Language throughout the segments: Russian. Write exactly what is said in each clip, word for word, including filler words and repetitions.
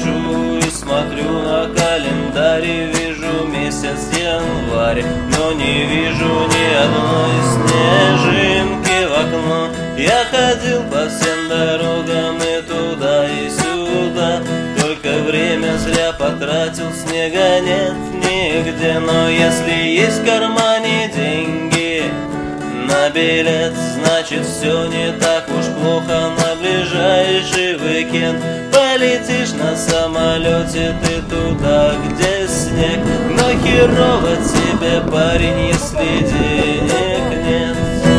сижу и смотрю на календарь, и вижу месяц январь, но не вижу ни одной снежинки в окно. Я ходил по всем дорогам и туда, и сюда, только время зря потратил, снега нет нигде. Но если есть в кармане деньги на билет, значит все не так уж плохо. На ближайший уикенд полетишь на самолете ты туда, где снег. Но херово тебе, парень, если денег нет.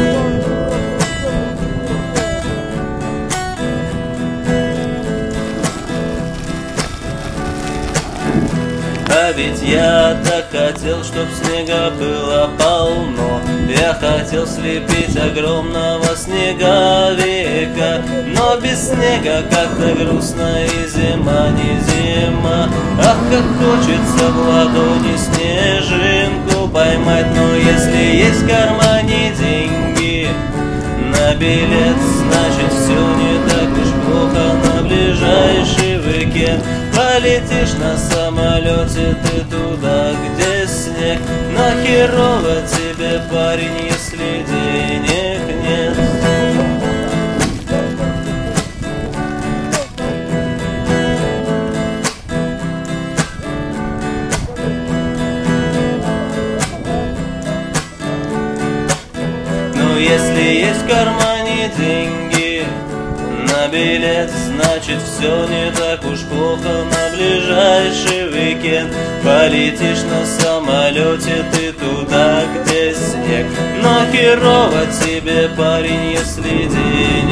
А ведь я так хотел, чтоб снега было полно. Я хотел слепить огромного снеговика, но без снега как-то грустно, и зима не зима. Ах, как хочется в ладони снежинку поймать. Но если есть в кармане деньги на билет, значит все не так уж плохо. На ближайший уикенд полетишь на самолете ты туда, где снег. Но херово тебе, парень, если денег нет. Но если есть в кармане деньги на билет, значит все не так уж плохо. На ближайший уикенд полетишь на самолете ты туда, где снег. Но херово тебе, парень, если денег